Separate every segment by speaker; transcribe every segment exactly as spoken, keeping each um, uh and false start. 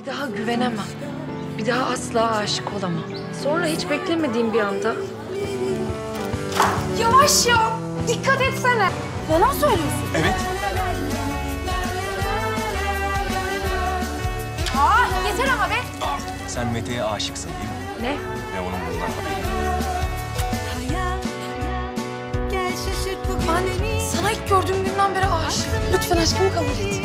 Speaker 1: daha güvenemem. Bir daha asla aşık olamam. Sonra hiç beklemediğim bir anda... Yavaş ya! Dikkat etsene! Yalan söylüyorsun.
Speaker 2: Evet.
Speaker 1: Aa, yeter ama be!
Speaker 2: Aa, sen Mete'ye aşıksın değil mi?
Speaker 1: Ne?
Speaker 2: Ve onun bundan haberi.
Speaker 1: Ben sana ilk gördüğüm günden beri aşığım. Lütfen aşkımı kabul et.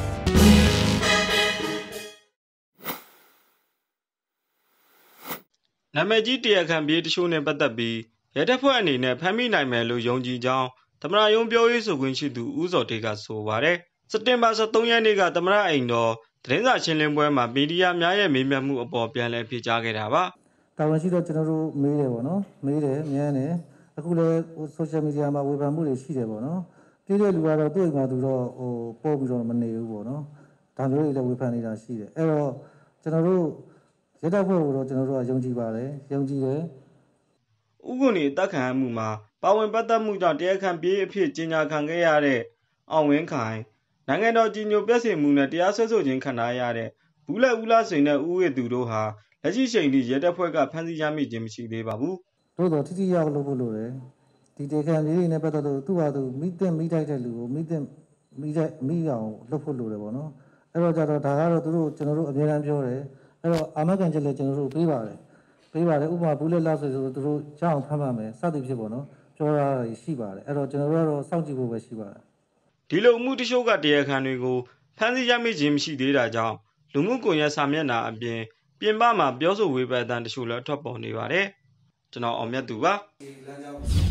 Speaker 3: Namaji Tiakan bir show ne batabi. Yada pho ani ne phami nai me lo yongji jaung. Tamara yong pyo yi so kwin chi tu Uzo Teka so bare. September twenty-thirdရက်နေ့ကသမရအိမ်တော်သတင်းစာရှင်းလင်းပွဲမှာမီဒီယာများရဲ့မေးမြန်းမှုအပေါ်ပြန်လည်ဖြေကြားခဲ့တာပါ
Speaker 4: ။တာဝန်ရှိတော့ကျွန်တော်တို့မေးတယ်ပေါ့နော်။မေးတယ်မြန်းတယ်။အခုလည်း social media မှာဝေဖန်မှုတွေရှိတယ်ပေါ့နော်။ပြည်တဲ့လူကတော့သူ့အိမ်မှာသူတော့ဟိုပို့ပြီးတော့မနေဘူးပေါ့နော်။ဒါမျိုးတွေလည်းဝေဖန်နေတာရှိတယ်။အဲ့တော့ကျွန်တော်တို့ရတဲ့ဘက်ကိုတော့ကျွန်တော်တို့ကယုံကြည်ပါတယ်။ယုံကြည်တယ်
Speaker 3: ။ဥက္ကုနေတက်ခံမှုမှာပါဝင်ပတ်သက်မှုကြောင့်တရားခံပြေးအဖြစ်ကြီးညာခံခဲ့ရတဲ့အောင်ဝင်းခိုင်နိုင်ငံတော်ကြီးညိုပြည့်စုံမှုနဲ့တရားစွဲဆိုခြင်းခံထားရတဲ့ဘူးလက်ဦးလာစိန်နဲ့ဦးဝေသူတို့ဟာလက်ရှိချိန်ထိရဲတပ်ဖွဲ့ကဖမ်းဆီးရမိခြင်းမရှိသေးပါဘူး
Speaker 4: ။တို့တော့ထိထိရောက်လို့ဖို့လိုတယ်။ဒီတေခံလေးတွေနဲ့ပတ်သက်လို့သူ့ဟာသူမိတဲ့မိတိုက်တဲ့လူကိုမိတဲ့မိတဲ့မိအောင်လုပ်ဖို့လိုတယ်ပေါ့နော်။အဲ့တော့ကြတော့ဒါကတော့သူတို့ကျွန်တော်တို့အများအားပြောတယ်။အဲ့တော့အာမခံချက်လည်းကျွန်တော်တို့ပေးပါတယ်။ပေးပါတယ်ဥပမာဘူးလက်လောက်ဆိုဆိုသူတို့ကြောက်အောင်ဖမ်းပါမယ်စသည်ဖြစ်ပေါ့နော်။ပြောတာရှိပါတယ်။အဲ့တော့ကျွန်တော်တို့ကတော့စောင့်ကြည့်ဖို့ပဲရှိပါတယ်
Speaker 3: ဒီလိုမှုတချို့ကတရားခံတွေကိုဖမ်းဆီးရမိခြင်းမရှိသေးတာကြောင့်လူမှုကွန်ရက်စာမျက်နှာအပြင်ပြင်ပမှာပြောဆိုဝေဖန်တဲ့တချို့လည်းထွက်ပေါ်နေပါတယ်ကျွန်တော်အောင်မြတ်သူပါ